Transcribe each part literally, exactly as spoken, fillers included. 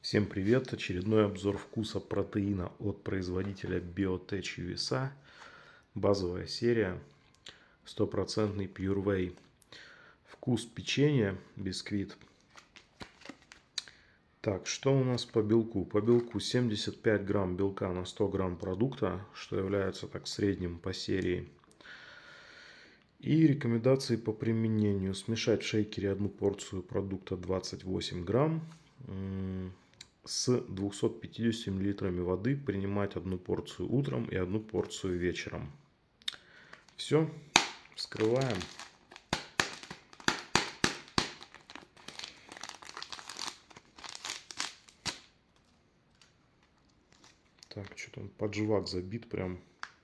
Всем привет! Очередной обзор вкуса протеина от производителя Biotech ю эс эй. Базовая серия, стопроцентный Pure Whey. Вкус печенья, бисквит. Так, что у нас по белку? По белку семьдесят пять грамм белка на сто грамм продукта, что является так средним по серии. И рекомендации по применению: смешать в шейкере одну порцию продукта двадцать восемь грамм с двумястами пятьюдесятью миллилитрами воды, принимать одну порцию утром и одну порцию вечером. Все, вскрываем. Так, что-то он подживак забит прям.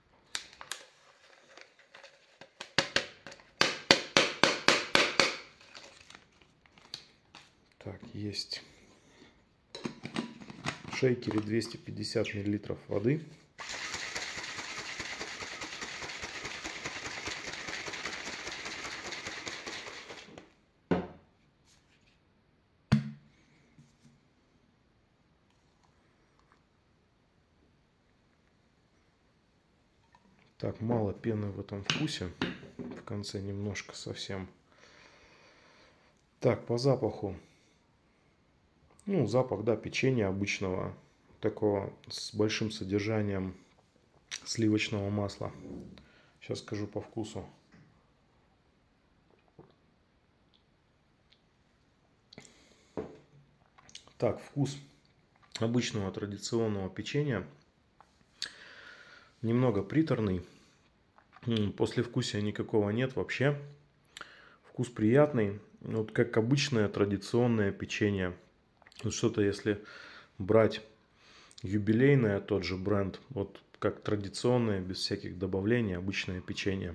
Так, есть. В шейкере двести пятьдесят миллилитров воды. Так, мало пены в этом вкусе. В конце немножко совсем. Так, по запаху. Ну, запах, да, печенья обычного. Такого с большим содержанием сливочного масла. Сейчас скажу по вкусу. Так, вкус обычного традиционного печенья. Немного приторный. Послевкусия никакого нет вообще. Вкус приятный. Вот как обычное традиционное печенье. Вот что-то если брать юбилейное, тот же бренд. Вот как традиционное, без всяких добавлений, обычное печенье.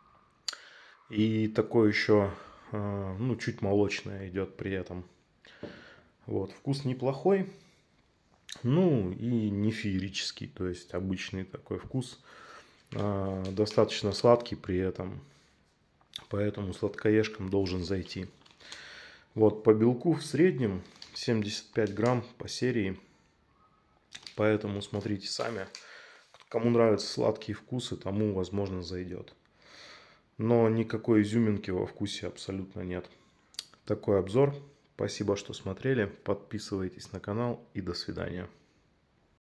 И такое еще, ну, чуть молочное идет при этом. Вот, вкус неплохой. Ну и не феерический, то есть обычный такой вкус. Достаточно сладкий при этом. Поэтому сладкоежкам должен зайти. Вот по белку в среднем семьдесят пять грамм по серии. Поэтому смотрите сами. Кому нравятся сладкие вкусы, тому, возможно, зайдет. Но никакой изюминки во вкусе абсолютно нет. Такой обзор. Спасибо, что смотрели. Подписывайтесь на канал и до свидания.